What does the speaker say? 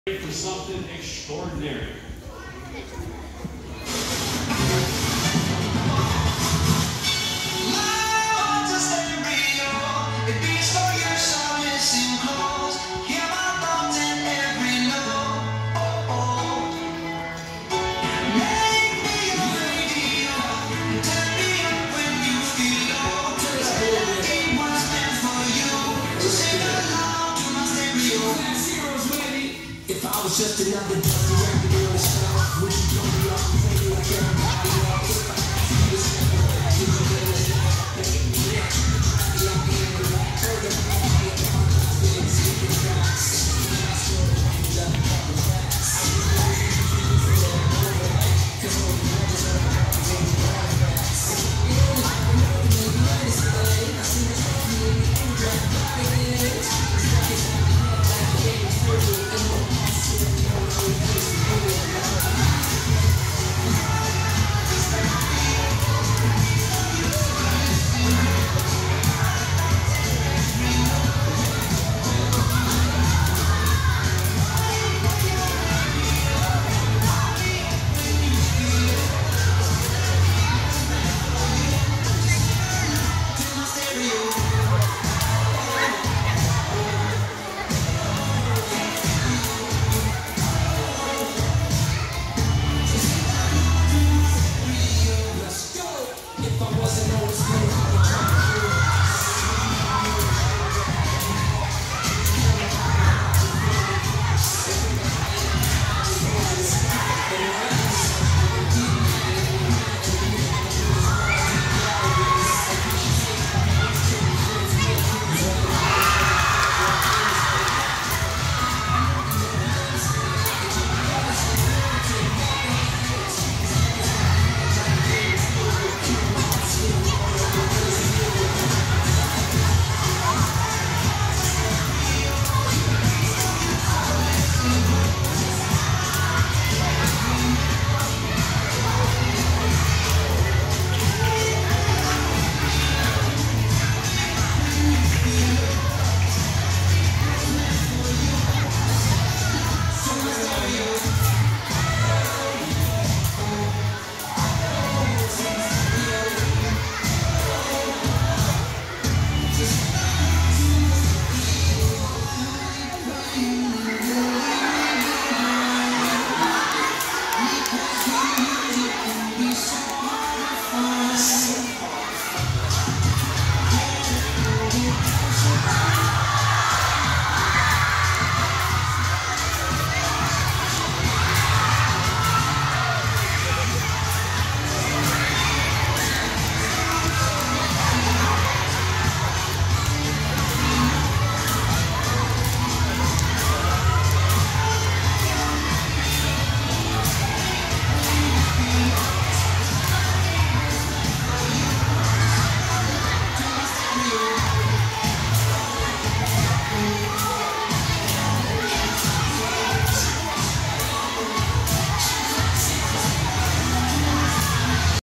For something extraordinary. If I was just another dusty record on the shelf, would you throw me off and play me like everybody else? If I asked you to step away, you would never step. Make me react, I'd be out here in the back.